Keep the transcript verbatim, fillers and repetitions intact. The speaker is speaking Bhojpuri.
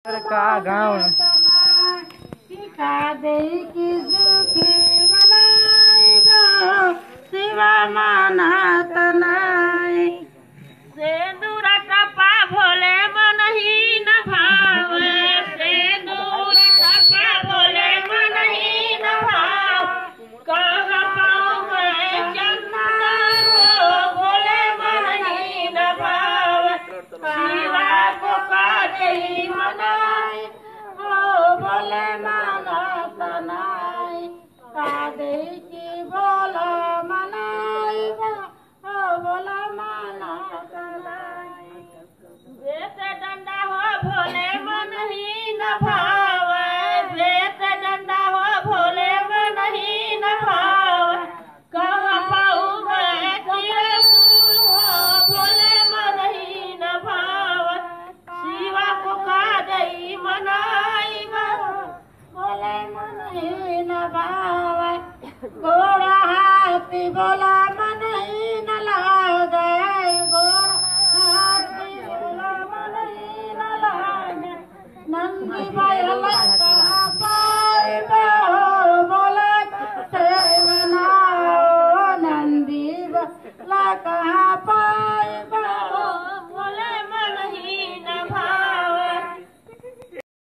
का गाँव शिवा मानत नाय से दूर टपा भोले मन ही न भावे से दूर टपा भोले मन ही न भाव कहाँ पावे चंदा हो भोले मन ही न भाव शिवा को काजे मनाय हो भोले मानत नाय कादे की बोला मनाय हो बोला मानत नाय बेत डंडा हो भोले मन ही न भावे बेत डंडा हो भोले मन ही न भावे कहाँ पाऊंगे तिरसुल हो भोले मन ही न भावे शिवा को कादई मनाई भोले मन ही न भावे गोरा हाथी बोला मन ही न लागे गोरा हाथी बोला मन ही न लागे नंदी बैल